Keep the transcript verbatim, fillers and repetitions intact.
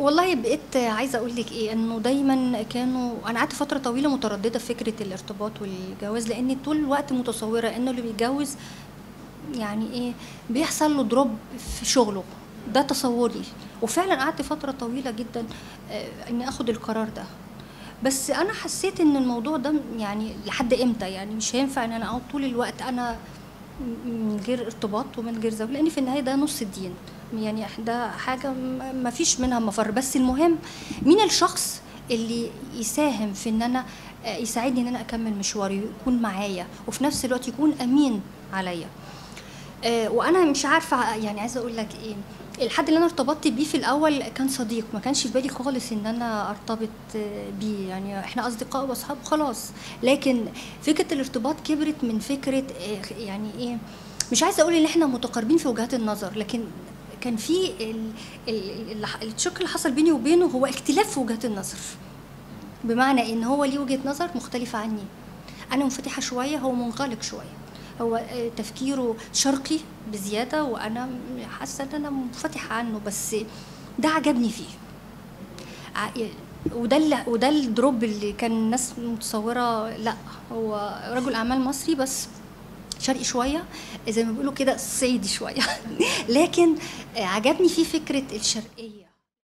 والله بقيت عايزة أقول لِك إيه، إنه دايمًا كانوا أنا قعدت فترة طويلة مترددة في فكرة الارتباط والجواز، لإني طول الوقت متصورة إنه اللي بيتجوز يعني إيه، بيحصل له drop في شغله، ده تصوري، وفعلًا قعدت فترة طويلة جدًا آآ إني آخد القرار ده. بس أنا حسيت إن الموضوع ده يعني لحد إمتى، يعني مش هينفع إن أنا أقعد طول الوقت أنا م من غير ارتباط ومن غير زوج، لإن في النهاية ده نُص الدين، يعني إح ده حاجة م ما فيش منها مفر، بس المهم مين الشخص اللي يساهم في إن أنا آآ يساعدني إن أنا أكمّل مشواري ويكون معايا، وفي نفس الوقت يكون أمين عليّا. آآ وأنا مش عارفة ع يعني عايزة أقول لك إيه، الحد اللي أنا ارتبطت بيه في الأول كان صديق، ما كانش في بالي خالص إن أنا أرتبط بيه، يعني إحنا أصدقاء وأصحاب وخلاص، لكن فكرة الارتباط كبرت من فكرة آآ خ يعني إيه، مش عايزة أقول إن إحنا متقاربين في وجهات النظر، لكن كان في ال ال اللي ح الشِق اللي حصل بيني وبينه هو اختلاف في وجهات النظر، بمعنى إن هو ليه وجهة نظر مختلفة عني، أنا منفتحة شوية، هو منغلق شوية. هو آآ تفكيره شرقي بزيادة وأنا م حاسة إن أنا منفتحة عنه، بس ده عجبني فيه. ع ي وده ال وده الdrop اللي كان الناس متصورة لأ، هو رجل أعمال مصري بس شرقي شوية، زي ما بيقولوا كده صعيدي شوية، لكن آآ عجبني فيه فكرة الشرقية.